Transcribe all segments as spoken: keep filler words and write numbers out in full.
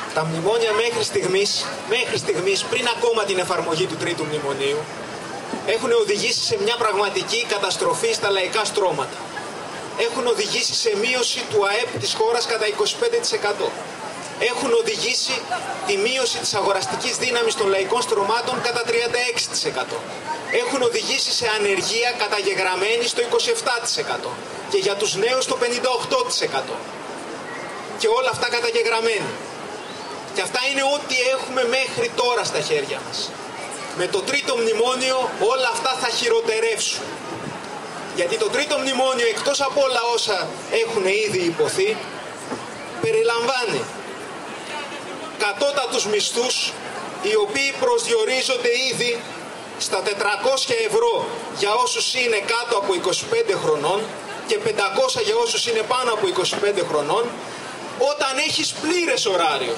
Τα μνημόνια μέχρι στιγμής, μέχρι στιγμής, πριν ακόμα την εφαρμογή του τρίτου μνημονίου, έχουν οδηγήσει σε μια πραγματική καταστροφή στα λαϊκά στρώματα. Έχουν οδηγήσει σε μείωση του ΑΕΠ της χώρας κατά είκοσι πέντε τοις εκατό. Έχουν οδηγήσει τη μείωση της αγοραστικής δύναμης των λαϊκών στρωμάτων κατά τριάντα έξι τοις εκατό. Έχουν οδηγήσει σε ανεργία καταγεγραμμένη στο είκοσι επτά τοις εκατό και για τους νέους στο πενήντα οκτώ τοις εκατό. Και όλα αυτά καταγεγραμμένοι. Και αυτά είναι ό,τι έχουμε μέχρι τώρα στα χέρια μας. Με το τρίτο μνημόνιο όλα αυτά θα χειροτερεύσουν. Γιατί το τρίτο μνημόνιο, εκτός από όλα όσα έχουν ήδη υποθεί, περιλαμβάνει κατώτατους μισθούς, οι οποίοι προσδιορίζονται ήδη στα τετρακόσια ευρώ για όσους είναι κάτω από είκοσι πέντε χρονών και πεντακόσια για όσους είναι πάνω από είκοσι πέντε χρονών, όταν έχεις πλήρες ωράριο.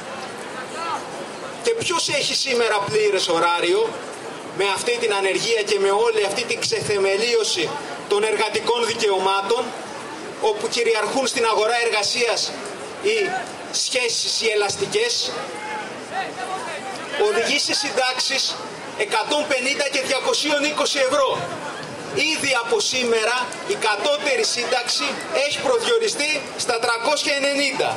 Και ποιος έχει σήμερα πλήρες ωράριο με αυτή την ανεργία και με όλη αυτή την ξεθεμελίωση των εργατικών δικαιωμάτων, όπου κυριαρχούν στην αγορά εργασίας οι σχέσεις οι ελαστικές, οδηγεί σε συντάξεις εκατόν πενήντα και διακόσια είκοσι ευρώ. Ήδη από σήμερα η κατώτερη σύνταξη έχει προσδιοριστεί στα τριακόσια ενενήντα.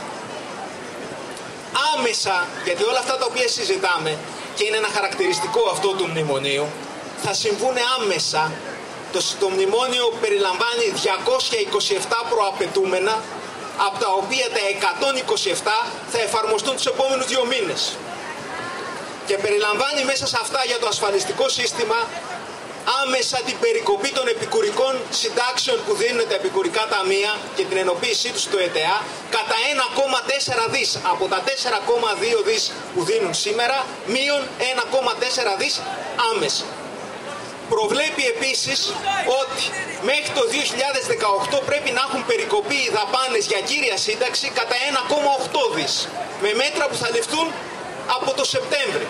Άμεσα, γιατί όλα αυτά τα οποία συζητάμε, και είναι ένα χαρακτηριστικό αυτό του μνημονίου, θα συμβούν άμεσα. Το, το μνημόνιο περιλαμβάνει διακόσια είκοσι επτά προαπαιτούμενα, από τα οποία τα εκατόν είκοσι επτά θα εφαρμοστούν τους επόμενους δύο μήνες. Και περιλαμβάνει μέσα σε αυτά για το ασφαλιστικό σύστημα άμεσα την περικοπή των επικουρικών συντάξεων που δίνουν τα επικουρικά ταμεία και την ενοποίησή τους στο ΕΤΕΑ κατά ένα κόμμα τέσσερα δις από τα τέσσερα κόμμα δύο δις που δίνουν σήμερα, μείον ένα κόμμα τέσσερα δις άμεσα. Προβλέπει επίσης ότι μέχρι το δύο χιλιάδες δεκαοκτώ πρέπει να έχουν περικοπεί οι δαπάνες για κύρια σύνταξη κατά ένα κόμμα οκτώ δις, με μέτρα που θα ληφθούν από το Σεπτέμβρη.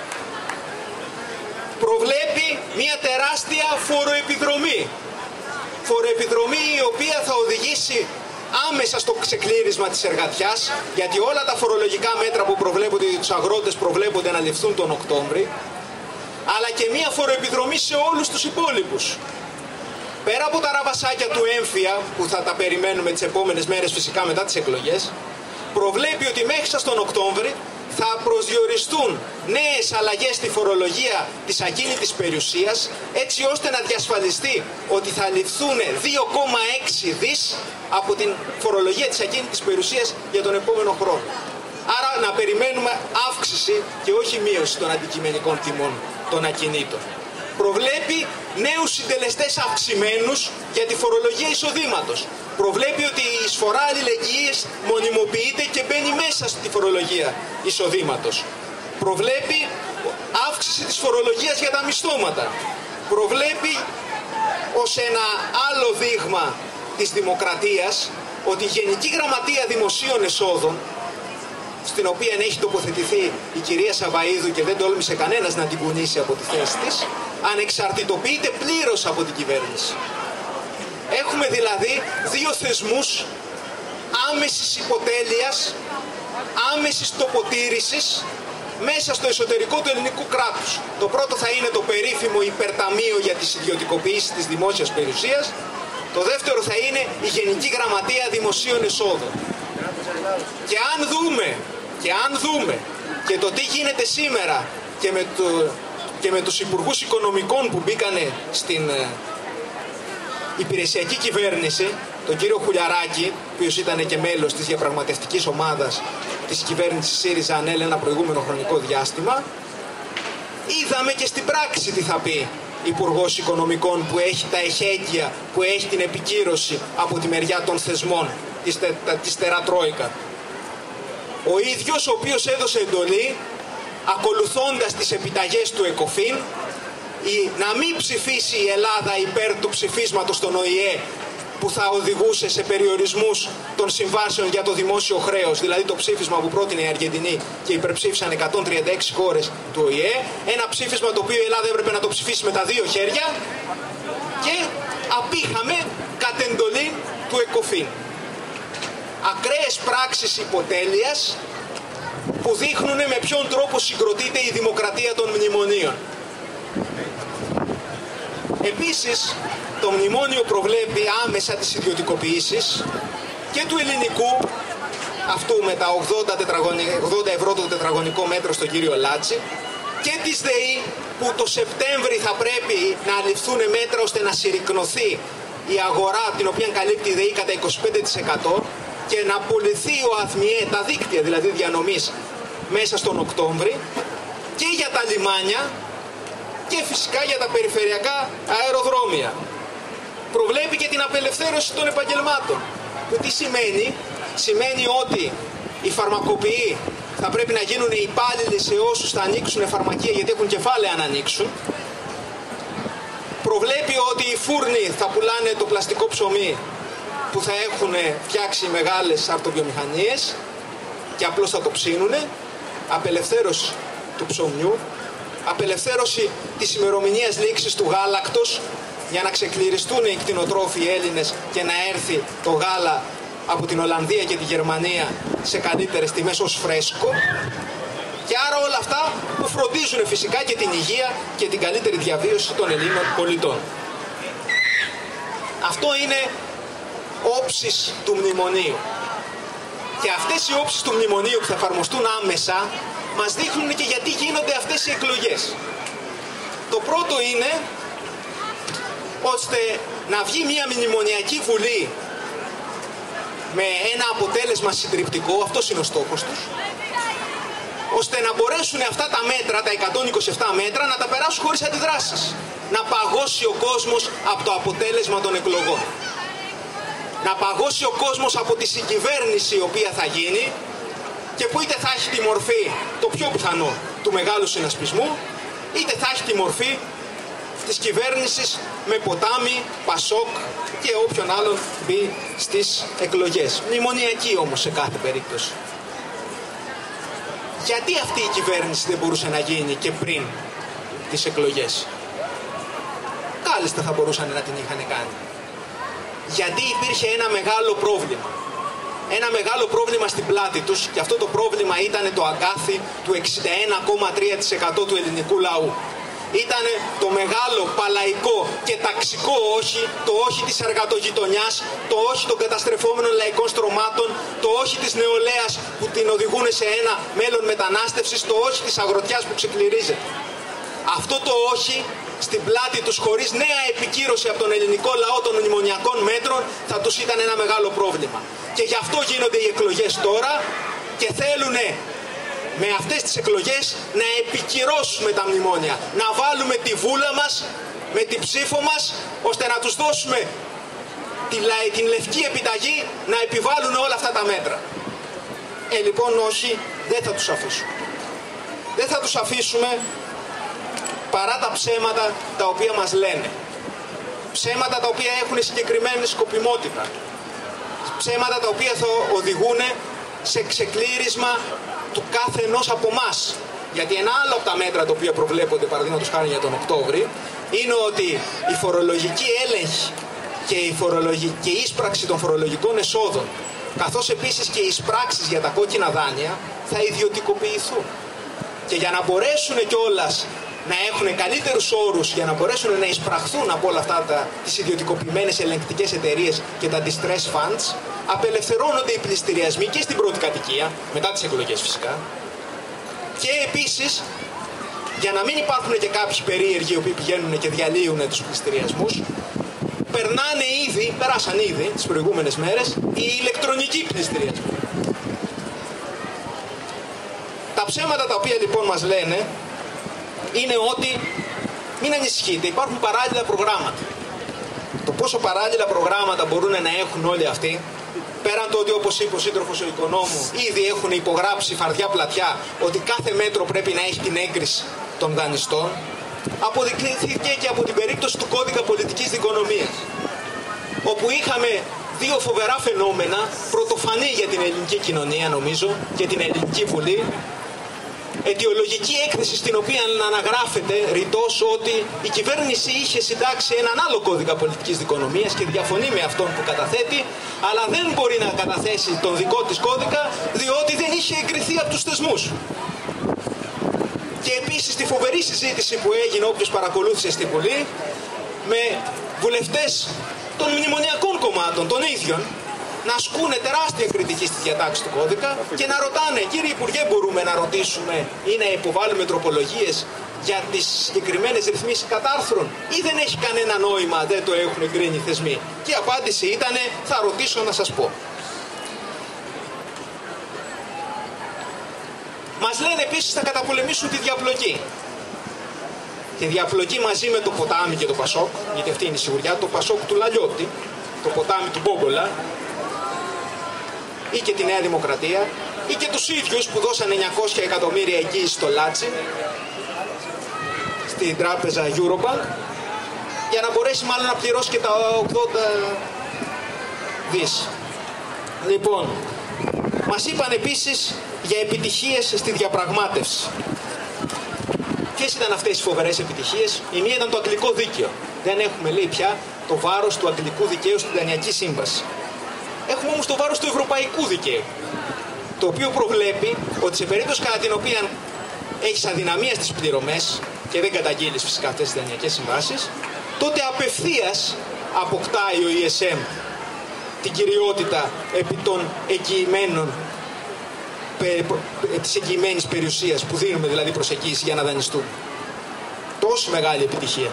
Προβλέπει μια τεράστια φοροεπιδρομή. Φοροεπιδρομή η οποία θα οδηγήσει άμεσα στο ξεκλήρισμα της εργατιάς, γιατί όλα τα φορολογικά μέτρα που προβλέπονται για τους αγρότες προβλέπονται να ληφθούν τον Οκτώβρη, αλλά και μια φοροεπιδρομή σε όλους τους υπόλοιπους. Πέρα από τα ραβασάκια του έμφυα, που θα τα περιμένουμε τις επόμενες μέρες φυσικά μετά τις εκλογές, προβλέπει ότι μέχρι σας τον Οκτώβρη θα προσδιοριστούν νέες αλλαγές στη φορολογία της ακίνητης περιουσίας, έτσι ώστε να διασφαλιστεί ότι θα ληφθούν δύο κόμμα έξι δις από την φορολογία της ακίνητης περιουσίας για τον επόμενο χρόνο. Άρα να περιμένουμε αύξηση και όχι μείωση των αντικειμενικών τιμών των ακινήτων. Προβλέπει νέους συντελεστές αυξημένους για τη φορολογία εισοδήματος. Προβλέπει ότι η εισφορά αλληλεγγύης μονιμοποιείται και μπαίνει μέσα στη φορολογία εισοδήματος. Προβλέπει αύξηση της φορολογίας για τα μισθώματα. Προβλέπει ως ένα άλλο δείγμα της δημοκρατίας ότι η Γενική Γραμματεία Δημοσίων Εσόδων, στην οποία έχει τοποθετηθεί η κυρία Σαβαΐδου και δεν τόλμησε κανένας να την κουνήσει από τη θέση της, ανεξαρτητοποιείται πλήρως από την κυβέρνηση. Έχουμε δηλαδή δύο θεσμούς άμεσης υποτέλειας, άμεσης τοποτήρησης μέσα στο εσωτερικό του ελληνικού κράτους. Το πρώτο θα είναι το περίφημο υπερταμείο για τις ιδιωτικοποιήσεις της δημόσιας περιουσίας. Το δεύτερο θα είναι η Γενική Γραμματεία Δημοσίων Εσόδων. Και αν δούμε, και αν δούμε και το τι γίνεται σήμερα και με, το, και με τους υπουργούς οικονομικών που μπήκανε στην ε, υπηρεσιακή κυβέρνηση, τον κύριο Χουλιαράκη, ο οποίος ήταν και μέλος της διαπραγματευτικής ομάδας της κυβέρνησης ΣΥΡΙΖΑ ΑΝΕΛ ένα προηγούμενο χρονικό διάστημα, είδαμε και στην πράξη τι θα πει υπουργός οικονομικών που έχει τα εχέγγυα, που έχει την επικύρωση από τη μεριά των θεσμών της, τε, της τερατρόικα. Ο ίδιος ο οποίος έδωσε εντολή, ακολουθώντας τις επιταγές του ΕΚΟΦΗΝ, η, να μην ψηφίσει η Ελλάδα υπέρ του ψηφίσματος των ΟΗΕ που θα οδηγούσε σε περιορισμούς των συμβάσεων για το δημόσιο χρέος, δηλαδή το ψήφισμα που πρότεινε η Αργεντινή και υπερψήφισαν εκατόν τριάντα έξι χώρες του ΟΗΕ, ένα ψήφισμα το οποίο η Ελλάδα έπρεπε να το ψηφίσει με τα δύο χέρια, και απήχαμε κατ' εντολή του ΕΚΟΦΗΝ. Ακραίες πράξεις υποτέλειας, που δείχνουν με ποιον τρόπο συγκροτείται η δημοκρατία των μνημονίων. Επίσης, το μνημόνιο προβλέπει άμεσα τις ιδιωτικοποιήσεις και του ελληνικού, αυτού με τα ογδόντα ευρώ το τετραγωνικό μέτρο στον κύριο Λάτση, και της ΔΕΗ, που το Σεπτέμβρη θα πρέπει να ληφθούν μέτρα ώστε να συρρικνωθεί η αγορά την οποία καλύπτει η ΔΕΗ κατά είκοσι πέντε τοις εκατό και να πουληθεί ο ΑΘΜΙΕ, τα δίκτυα δηλαδή διανομής, μέσα στον Οκτώβρη, και για τα λιμάνια και φυσικά για τα περιφερειακά αεροδρόμια. Προβλέπει και την απελευθέρωση των επαγγελμάτων. Που τι σημαίνει? Σημαίνει ότι οι φαρμακοποιοί θα πρέπει να γίνουν υπάλληλοι σε όσους θα ανοίξουν φαρμακεία, γιατί έχουν κεφάλαια να ανοίξουν. Προβλέπει ότι οι φούρνοι θα πουλάνε το πλαστικό ψωμί που θα έχουν φτιάξει μεγάλες αρτοβιομηχανίες και απλώς θα το ψήνουνε. Απελευθέρωση του ψωμιού, απελευθέρωση της ημερομηνίας λήξης του γάλακτος για να ξεκληριστούν οι κτηνοτρόφοι Έλληνες και να έρθει το γάλα από την Ολλανδία και τη Γερμανία σε καλύτερες τιμές ως φρέσκο. Και άρα όλα αυτά που φροντίζουν φυσικά και την υγεία και την καλύτερη διαβίωση των Ελλήνων πολιτών. Αυτό είναι όψεις του μνημονίου. Και αυτές οι όψεις του μνημονίου που θα εφαρμοστούν άμεσα μας δείχνουν και γιατί γίνονται αυτές οι εκλογές. Το πρώτο είναι ώστε να βγει μια μνημονιακή βουλή με ένα αποτέλεσμα συντριπτικό, αυτός είναι ο στόχος τους, ώστε να μπορέσουν αυτά τα μέτρα, τα εκατόν είκοσι επτά μέτρα, να τα περάσουν χωρίς αντιδράσεις. Να παγώσει ο κόσμος από το αποτέλεσμα των εκλογών. Να παγώσει ο κόσμος από τη συγκυβέρνηση η οποία θα γίνει και που είτε θα έχει τη μορφή, το πιο πιθανό, του μεγάλου συνασπισμού, είτε θα έχει τη μορφή της κυβέρνησης με ποτάμι, Πασόκ και όποιον άλλον μπει στις εκλογές. Μνημονιακή όμως σε κάθε περίπτωση. Γιατί αυτή η κυβέρνηση δεν μπορούσε να γίνει και πριν τις εκλογές? Κάλλιστα θα μπορούσαν να την είχαν κάνει. Γιατί υπήρχε ένα μεγάλο πρόβλημα. Ένα μεγάλο πρόβλημα στην πλάτη τους, και αυτό το πρόβλημα ήταν το αγκάθι του εξήντα ένα κόμμα τρία τοις εκατό του ελληνικού λαού. Ήταν το μεγάλο παλαϊκό και ταξικό όχι, το όχι της εργατογειτονιάς, το όχι των καταστρεφόμενων λαϊκών στρωμάτων, το όχι της νεολαίας που την οδηγούν σε ένα μέλλον μετανάστευσης, το όχι της αγροτιάς που ξεκληρίζεται. Αυτό το όχι στην πλάτη τους, χωρίς νέα επικύρωση από τον ελληνικό λαό των μνημονιακών μέτρων, θα τους ήταν ένα μεγάλο πρόβλημα. Και γι' αυτό γίνονται οι εκλογές τώρα και θέλουν με αυτές τις εκλογές να επικυρώσουμε τα μνημόνια, να βάλουμε τη βούλα μας με την ψήφο μας, ώστε να τους δώσουμε τη, την λευκή επιταγή να επιβάλλουν όλα αυτά τα μέτρα. Ε, λοιπόν, όχι, δεν θα τους αφήσουμε. Δεν θα τους αφήσουμε παρά τα ψέματα τα οποία μας λένε. Ψέματα τα οποία έχουν συγκεκριμένη σκοπιμότητα. Ψέματα τα οποία θα οδηγούν σε ξεκλήρισμα του κάθε ενός από εμάς. Γιατί ένα άλλο από τα μέτρα τα οποία προβλέπονται, παραδείγματος χάρη για τον Οκτώβρη, είναι ότι η φορολογική έλεγχη και η φορολογική ίσπραξη των φορολογικών εσόδων, καθώς επίσης και οι εισπράξεις για τα κόκκινα δάνεια, θα ιδιωτικοποιηθούν. Και για να μπορέσουν κιόλας να έχουν καλύτερους όρους, για να μπορέσουν να εισπραχθούν από όλα αυτά τα, τις ιδιωτικοποιημένες ελεγκτικές εταιρείες και τα distress funds, απελευθερώνονται οι πληστηριασμοί και στην πρώτη κατοικία, μετά τις εκλογές φυσικά, και επίσης, για να μην υπάρχουν και κάποιοι περίεργοι οι οποίοι πηγαίνουν και διαλύουν τους πληστηριασμούς, περνάνε ήδη, περάσαν ήδη τις προηγούμενες μέρες, οι ηλεκτρονικοί πληστηριασμοί. Τα ψέματα τα οποία λοιπόν μας λένε είναι ότι μην ανησυχείτε, υπάρχουν παράλληλα προγράμματα. Το πόσο παράλληλα προγράμματα μπορούν να έχουν όλοι αυτοί, πέραν το ότι, όπως είπε ο σύντροφος ο οικονόμου, ήδη έχουν υπογράψει φαρδιά πλατιά ότι κάθε μέτρο πρέπει να έχει την έγκριση των δανειστών, αποδεικνύθηκε και από την περίπτωση του κώδικα πολιτικής δικονομίας, όπου είχαμε δύο φοβερά φαινόμενα, πρωτοφανή για την ελληνική κοινωνία νομίζω και την ελληνική βουλή, αιτιολογική έκθεση στην οποία αναγράφεται ρητός ότι η κυβέρνηση είχε συντάξει έναν άλλο κώδικα πολιτικής δικονομίας και διαφωνεί με αυτόν που καταθέτει, αλλά δεν μπορεί να καταθέσει τον δικό της κώδικα διότι δεν είχε εγκριθεί από τους θεσμούς. Και επίσης τη φοβερή συζήτηση που έγινε, όποιος παρακολούθησε στην Βουλή, με βουλευτές των μνημονιακών κομμάτων, των ίδιων, να ασκούνε τεράστια κριτική στη διατάξη του κώδικα και να ρωτάνε, κύριε Υπουργέ, μπορούμε να ρωτήσουμε ή να υποβάλουμε τροπολογίες για τις συγκεκριμένες ρυθμίσεις κατάρθρων ή δεν έχει κανένα νόημα, δεν το έχουν εγκρίνει οι θεσμοί. Και η απάντηση ήταν, θα ρωτήσω να σας πω. Μας λένε επίσης θα καταπολεμήσουν τη διαπλοκή. Τη διαπλοκή μαζί με το ποτάμι και το Πασόκ, γιατί αυτή είναι η σιγουριά, το Πασόκ του Λαλιώτη, το ποτάμι του Μπόγκολα, ή και τη Νέα Δημοκρατία, ή και τους ίδιους που δώσαν εννιακόσια εκατομμύρια εκεί στο Λάτσι, στην τράπεζα Eurobank, για να μπορέσει μάλλον να πληρώσει και τα ογδόντα δις. Λοιπόν, μας είπαν επίσης για επιτυχίες στη διαπραγμάτευση. Ποιες ήταν αυτές οι φοβερές επιτυχίες? Η μία ήταν το αγγλικό δίκαιο. Δεν έχουμε, λέει, πια το βάρος του αγγλικού δικαίου στην Δανειακή Σύμβαση. Έχουμε όμως το βάρος του ευρωπαϊκού δικαίου, το οποίο προβλέπει ότι σε περίπτωση κατά την οποία έχεις αδυναμία στις πληρωμές και δεν καταγγείλεις φυσικά αυτές τις δανειακές συμβάσεις, τότε απευθείας αποκτάει ο ι ες εμ την κυριότητα επί των εγγυημένων, της εγγυημένης περιουσίας που δίνουμε δηλαδή προσεγγίση για να δανειστούμε. Τόσο μεγάλη επιτυχία.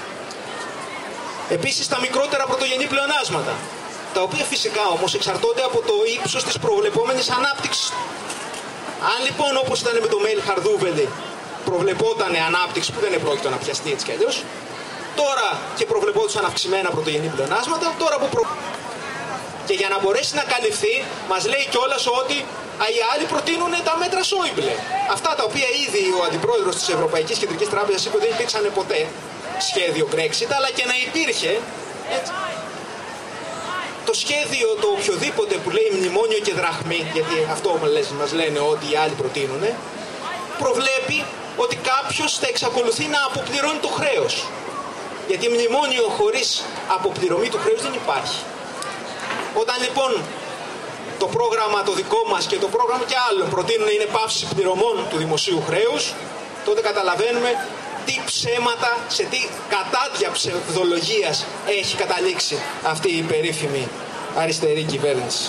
Επίσης τα μικρότερα πρωτογενή πλεονάσματα, τα οποία φυσικά όμως εξαρτώνται από το ύψος της προβλεπόμενης ανάπτυξης. Αν λοιπόν, όπως ήταν με το mail Χαρδούβελη, προβλεπόταν ανάπτυξη που δεν επρόκειτο να πιαστεί έτσι κι αλλιώς, τώρα και προβλεπόντουσαν αυξημένα πρωτογενή πλεονάσματα, τώρα που προ... και για να μπορέσει να καλυφθεί, μας λέει κιόλας ότι οι άλλοι προτείνουν τα μέτρα Σόιμπλε. Αυτά τα οποία ήδη ο αντιπρόεδρος της Ευρωπαϊκής Κεντρικής Τράπεζας είπε ότι δεν υπήρξαν ποτέ σχέδιο Brexit, αλλά και να υπήρχε, έτσι, το σχέδιο το οποιοδήποτε που λέει μνημόνιο και δραχμή, γιατί αυτό μας λένε ότι οι άλλοι προτείνουν, προβλέπει ότι κάποιος θα εξακολουθεί να αποπληρώνει το χρέος. Γιατί μνημόνιο χωρίς αποπληρωμή του χρέους δεν υπάρχει. Όταν λοιπόν το πρόγραμμα το δικό μας και το πρόγραμμα και άλλων προτείνουν είναι πάυση πληρωμών του δημοσίου χρέους, τότε καταλαβαίνουμε τι ψέματα, σε τι κατάδια ψευδολογίας έχει καταλήξει αυτή η περίφημη αριστερή κυβέρνηση.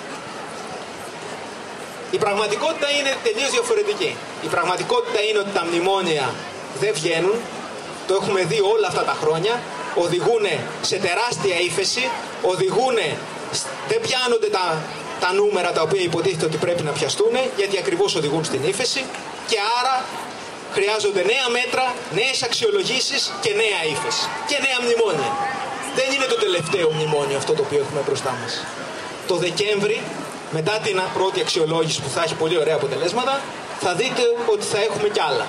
Η πραγματικότητα είναι τελείως διαφορετική. Η πραγματικότητα είναι ότι τα μνημόνια δεν βγαίνουν, το έχουμε δει όλα αυτά τα χρόνια, οδηγούν σε τεράστια ύφεση, οδηγούν, δεν πιάνονται τα, τα νούμερα τα οποία υποτίθεται ότι πρέπει να πιαστούν, γιατί ακριβώς οδηγούν στην ύφεση και άρα χρειάζονται νέα μέτρα, νέες αξιολογήσεις και νέα ύφεση και νέα μνημόνια. Δεν είναι το τελευταίο μνημόνιο αυτό το οποίο έχουμε μπροστά μας. Το Δεκέμβρη, μετά την πρώτη αξιολόγηση που θα έχει πολύ ωραία αποτελέσματα, θα δείτε ότι θα έχουμε κι άλλα.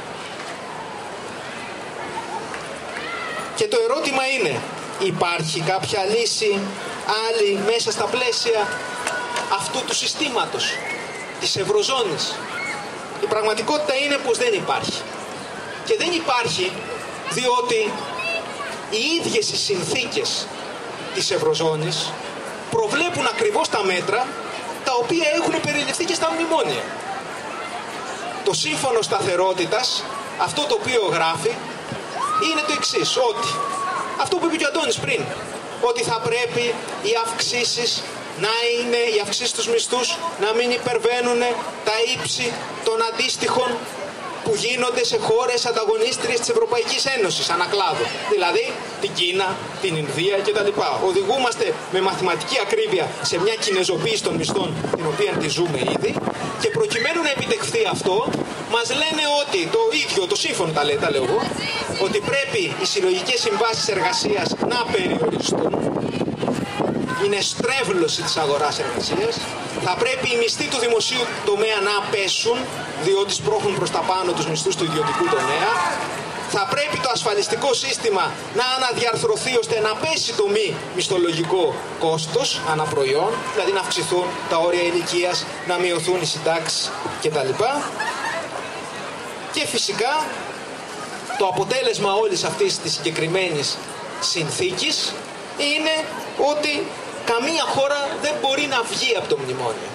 Και το ερώτημα είναι, υπάρχει κάποια λύση άλλη μέσα στα πλαίσια αυτού του συστήματος, της Ευρωζώνης? Η πραγματικότητα είναι πως δεν υπάρχει. Και δεν υπάρχει διότι οι ίδιες οι συνθήκες της Ευρωζώνης προβλέπουν ακριβώς τα μέτρα τα οποία έχουν περιληφθεί και στα μνημόνια. Το σύμφωνο σταθερότητας, αυτό το οποίο γράφει, είναι το εξής, ότι αυτό που είπε και ο Αντώνης πριν, ότι θα πρέπει οι αυξήσεις να είναι, οι αυξήσεις στους μισθούς να μην υπερβαίνουν τα ύψη των αντίστοιχων που γίνονται σε χώρες ανταγωνίστριες της Ευρωπαϊκής Ένωσης, ανακλάδο. Δηλαδή την Κίνα, την Ινδία κτλ. Οδηγούμαστε με μαθηματική ακρίβεια σε μια κινεζοποίηση των μισθών, την οποία τη ζούμε ήδη, και προκειμένου να επιτευχθεί αυτό, μας λένε ότι το ίδιο, το σύμφωνο τα, λέει, τα λέω εγώ, ότι πρέπει οι συλλογικές συμβάσεις εργασίας να περιοριστούν. Είναι στρέβλωση της αγοράς εργασίας. Θα πρέπει οι μισθοί του δημοσίου τομέα να πέσουν, διότι σπρώχνουν προς τα πάνω τους μισθούς του ιδιωτικού τομέα. Θα πρέπει το ασφαλιστικό σύστημα να αναδιαρθρωθεί ώστε να πέσει το μη μισθολογικό κόστος αναπροϊόν, δηλαδή να αυξηθούν τα όρια ηλικίας, να μειωθούν οι συντάξεις κτλ. Και φυσικά το αποτέλεσμα όλης αυτής της συγκεκριμένης συνθήκης είναι ότι καμία χώρα δεν μπορεί να βγει από το μνημόνιο.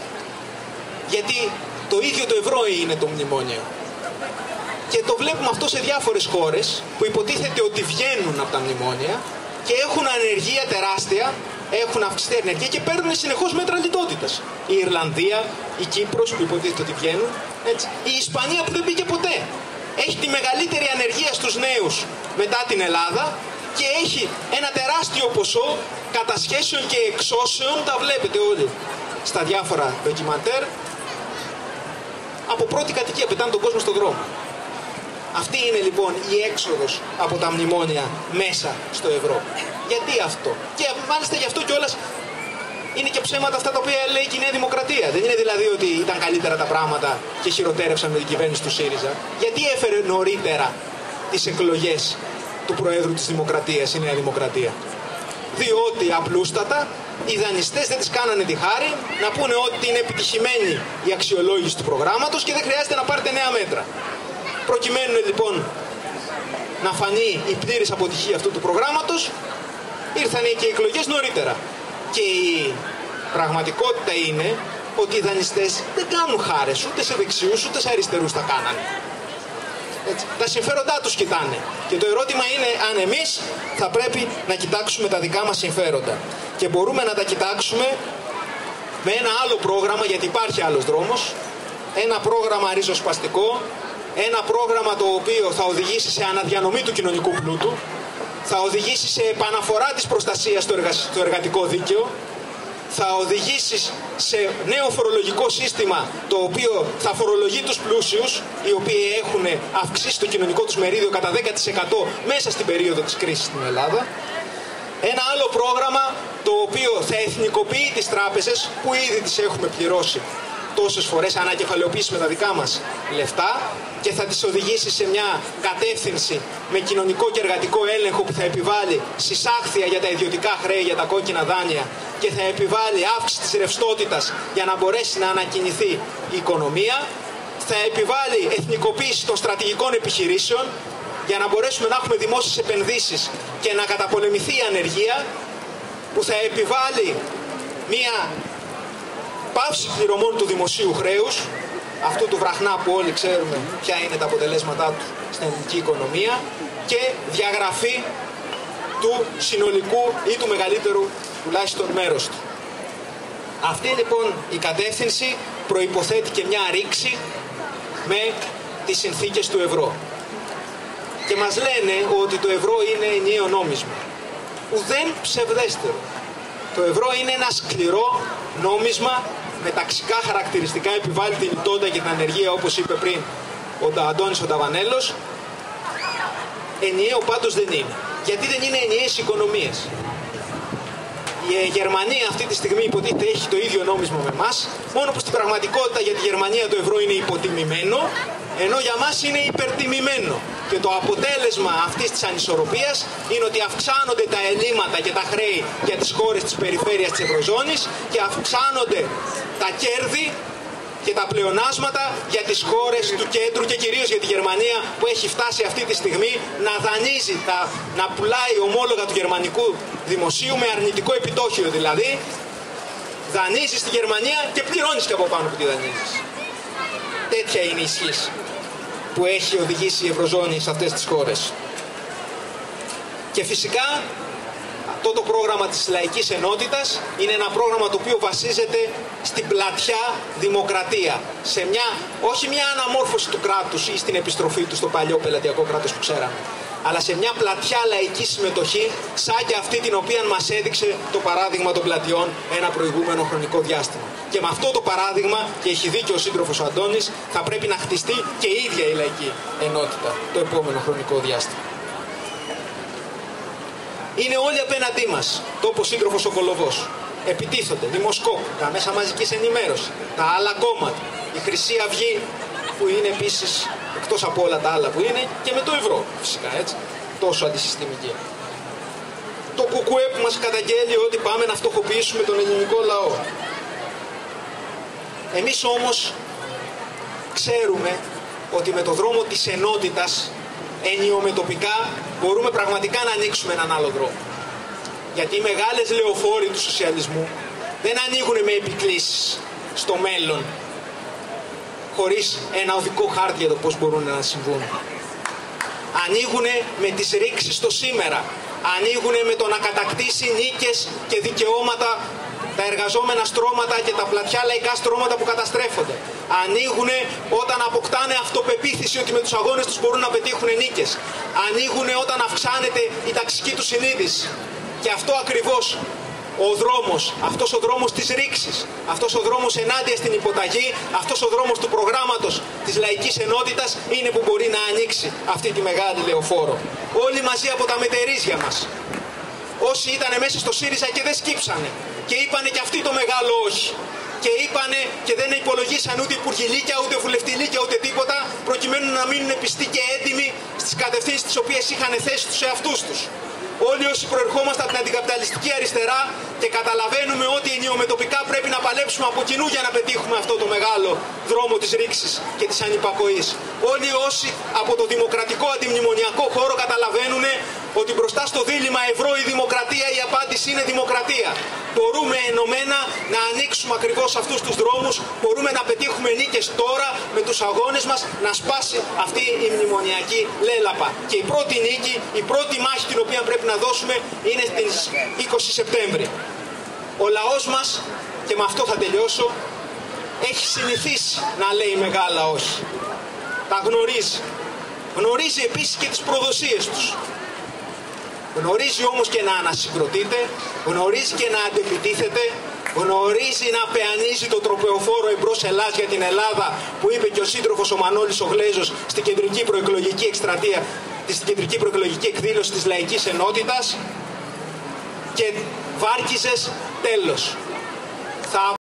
Γιατί το ίδιο το ευρώ είναι το μνημόνιο. Και το βλέπουμε αυτό σε διάφορες χώρες που υποτίθεται ότι βγαίνουν από τα μνημόνια και έχουν ανεργία τεράστια, έχουν αυξηθεί ανεργία και παίρνουν συνεχώς μέτρα λιτότητας. Η Ιρλανδία, η Κύπρος που υποτίθεται ότι βγαίνουν, έτσι. Η Ισπανία που δεν μπήκε ποτέ. Έχει τη μεγαλύτερη ανεργία στους νέους μετά την Ελλάδα και έχει ένα τεράστιο ποσό κατασχέσεων και εξώσεων, τα βλέπετε όλοι στα διάφορα ντοκιμαντέρ, από πρώτη κατοικία, πετάνε τον κόσμο στον δρόμο. Αυτή είναι λοιπόν η έξοδος από τα μνημόνια μέσα στο ευρώ. Γιατί αυτό? Και μάλιστα γι' αυτό κιόλας είναι και ψέματα αυτά τα οποία λέει και η Νέα Δημοκρατία. Δεν είναι δηλαδή ότι ήταν καλύτερα τα πράγματα και χειροτέρευσαν με την κυβέρνηση του ΣΥΡΙΖΑ. Γιατί έφερε νωρίτερα τις εκλογές του Προέδρου της Δημοκρατίας η Νέα Δημοκρατία? Διότι απλούστατα οι δανειστές δεν τις κάνανε τη χάρη να πούνε ότι είναι επιτυχημένη η αξιολόγηση του προγράμματος και δεν χρειάζεται να πάρετε νέα μέτρα. Προκειμένου λοιπόν να φανεί η πλήρης αποτυχία αυτού του προγράμματος, ήρθαν και οι εκλογές νωρίτερα. Και η πραγματικότητα είναι ότι οι δανειστές δεν κάνουν χάρες ούτε σε δεξιούς ούτε σε αριστερούς τα κάνανε. Έτσι. Τα συμφέροντά τους κοιτάνε. Και το ερώτημα είναι αν εμείς θα πρέπει να κοιτάξουμε τα δικά μας συμφέροντα. Και μπορούμε να τα κοιτάξουμε με ένα άλλο πρόγραμμα, γιατί υπάρχει άλλος δρόμος. Ένα πρόγραμμα ριζοσπαστικό, ένα πρόγραμμα το οποίο θα οδηγήσει σε αναδιανομή του κοινωνικού πλούτου, θα οδηγήσει σε επαναφορά της προστασίας στο, εργα... στο εργατικό δίκαιο, θα οδηγήσει σε νέο φορολογικό σύστημα το οποίο θα φορολογεί τους πλούσιους, οι οποίοι έχουν αυξήσει το κοινωνικό τους μερίδιο κατά δέκα τοις εκατό μέσα στην περίοδο της κρίσης στην Ελλάδα. Ένα άλλο πρόγραμμα το οποίο θα εθνικοποιεί τις τράπεζες που ήδη τις έχουμε πληρώσει τόσες φορές, ανακεφαλαιοποιήσει με τα δικά μας λεφτά, και θα τις οδηγήσει σε μια κατεύθυνση με κοινωνικό και εργατικό έλεγχο που θα επιβάλλει συσάχθεια για τα ιδιωτικά χρέη, για τα κόκκινα δάνεια, και θα επιβάλλει αύξηση της ρευστότητας για να μπορέσει να ανακοινηθεί η οικονομία. Θα επιβάλλει εθνικοποίηση των στρατηγικών επιχειρήσεων για να μπορέσουμε να έχουμε δημόσιες επενδύσεις και να καταπολεμηθεί η ανεργία, που θα επιβάλλει μια πάυση πληρωμών του δημοσίου χρέους, αυτού του βραχνά που όλοι ξέρουμε ποια είναι τα αποτελέσματά του στην ελληνική οικονομία, και διαγραφή του συνολικού ή του μεγαλύτερου τουλάχιστον μέρος του. Αυτή λοιπόν η κατεύθυνση προϋποθέτει και μια ρήξη με τις συνθήκες του ευρώ. Και μας λένε ότι το ευρώ είναι ενιαίο νόμισμα. Ουδέν ψευδέστερο. Το ευρώ είναι ένα σκληρό νόμισμα με ταξικά χαρακτηριστικά, επιβάλλει τη λιτότητα και την ανεργία, όπως είπε πριν ο Αντώνης ο Ταβανέλος. Ενιαίο πάντως δεν είναι. Γιατί δεν είναι ενιαίες οικονομίες. Η Γερμανία αυτή τη στιγμή υποτίθεται έχει το ίδιο νόμισμα με εμάς, μόνο που στην πραγματικότητα για τη Γερμανία το ευρώ είναι υποτιμημένο, ενώ για μας είναι υπερτιμημένο. Και το αποτέλεσμα αυτής της ανισορροπίας είναι ότι αυξάνονται τα ελλείμματα και τα χρέη για τις χώρες της περιφέρειας της Ευρωζώνης και αυξάνονται τα κέρδη και τα πλεονάσματα για τις χώρες του κέντρου και κυρίως για τη Γερμανία, που έχει φτάσει αυτή τη στιγμή να δανείζει, τα, να πουλάει ομόλογα του γερμανικού δημοσίου με αρνητικό επιτόκιο. Δηλαδή δανείζεις στη Γερμανία και πληρώνεις και από πάνω που τη δανείζεις. Τέτοια είναι η ισχύς που έχει οδηγήσει η Ευρωζώνη σε αυτές τις χώρες. Και φυσικά αυτό το πρόγραμμα της λαϊκής ενότητας είναι ένα πρόγραμμα το οποίο βασίζεται στην πλατιά δημοκρατία. Σε μια, όχι μια αναμόρφωση του κράτους ή στην επιστροφή του στο παλιό πελατειακό κράτος που ξέραμε, αλλά σε μια πλατιά λαϊκή συμμετοχή, σαν και αυτή την οποία μας έδειξε το παράδειγμα των πλατιών ένα προηγούμενο χρονικό διάστημα. Και με αυτό το παράδειγμα, και έχει δίκιο ο σύντροφος ο Αντώνης, θα πρέπει να χτιστεί και η ίδια η λαϊκή ενότητα το επόμενο χρονικό διάστημα. Είναι όλοι απέναντί μας, το είπε ο σύντροφος ο Κολοβός. Επιτίθονται, δημοσκόπου, τα μέσα μαζικής ενημέρωσης, τα άλλα κόμματα, η Χρυσή Αυγή που είναι επίσης, εκτός από όλα τα άλλα που είναι, και με το ευρώ φυσικά, έτσι, τόσο αντισυστημική. Το κουκουέ που μας καταγγέλει ότι πάμε να φτωχοποιήσουμε τον ελληνικό λαό. Εμείς όμως ξέρουμε ότι με το δρόμο της ενότητας, ενιομετωπικά, μπορούμε πραγματικά να ανοίξουμε έναν άλλο δρόμο. Γιατί οι μεγάλες λεωφόροι του σοσιαλισμού δεν ανοίγουν με επικλήσεις στο μέλλον, χωρίς ένα οδικό χάρτη για το πώς μπορούν να συμβούν. Ανοίγουν με τις ρήξεις στο σήμερα. Ανοίγουν με το να κατακτήσει νίκες και δικαιώματα τα εργαζόμενα στρώματα και τα πλατιά λαϊκά στρώματα που καταστρέφονται. Ανοίγουν όταν αποκτάνε αυτοπεποίθηση ότι με τους αγώνες τους μπορούν να πετύχουν νίκες. Ανοίγουν όταν αυξάνεται η ταξική του συνείδηση. Και αυτό ακριβώς ο δρόμος, αυτός ο δρόμος της ρήξης, αυτός ο δρόμος ενάντια στην υποταγή, αυτός ο δρόμος του προγράμματος της λαϊκής ενότητας είναι που μπορεί να ανοίξει αυτή τη μεγάλη λεωφόρο. Όλοι μαζί από τα μετερίζια μας. Όσοι ήταν μέσα στο ΣΥΡΙΖΑ και δεν σκύψανε και είπανε και αυτοί το μεγάλο όχι. Και είπανε και δεν υπολογίσαν ούτε υπουργηλίκια, ούτε βουλευτηλίκια, ούτε τίποτα, προκειμένου να μείνουν πιστοί και έντιμοι στις κατευθύνσεις τις οποίες είχαν θέσει τους εαυτούς τους. Όλοι όσοι προερχόμαστε από την αντικαπιταλιστική αριστερά και καταλαβαίνουμε ότι ενιομετωπικά πρέπει να παλέψουμε από κοινού για να πετύχουμε αυτό το μεγάλο δρόμο της ρήξης και της ανυπακοής. Όλοι όσοι από το δημοκρατικό αντιμνημονιακό χώρο καταλαβαίνουν ότι μπροστά στο δίλημμα ευρώ ή δημοκρατία η απάντηση είναι δημοκρατία. Μπορούμε ενωμένα να ανοίξουμε ακριβώς αυτούς τους δρόμους, μπορούμε να πετύχουμε νίκες τώρα με τους αγώνες μας, να σπάσει αυτή η μνημονιακή λέλαπα. Και η πρώτη νίκη, η πρώτη μάχη την οποία πρέπει να δώσουμε είναι στις είκοσι Σεπτέμβρη. Ο λαός μας, και με αυτό θα τελειώσω, έχει συνηθίσει να λέει μεγάλα όχι. Τα γνωρίζει. Γνωρίζει επίσης και τις προδοσίες τους. Γνωρίζει όμως και να ανασυγκροτείται, γνωρίζει και να αντεπιτίθεται, γνωρίζει να πεανίζει το τροπεοφόρο εμπρός Ελλάς για την Ελλάδα που είπε και ο σύντροφος ο Μανώλης ο Γλέζος στην κεντρική προεκλογική εκστρατεία, στην κεντρική προεκλογική εκδήλωση της Λαϊκής Ενότητας, και Βάρκηζες τέλος. Θα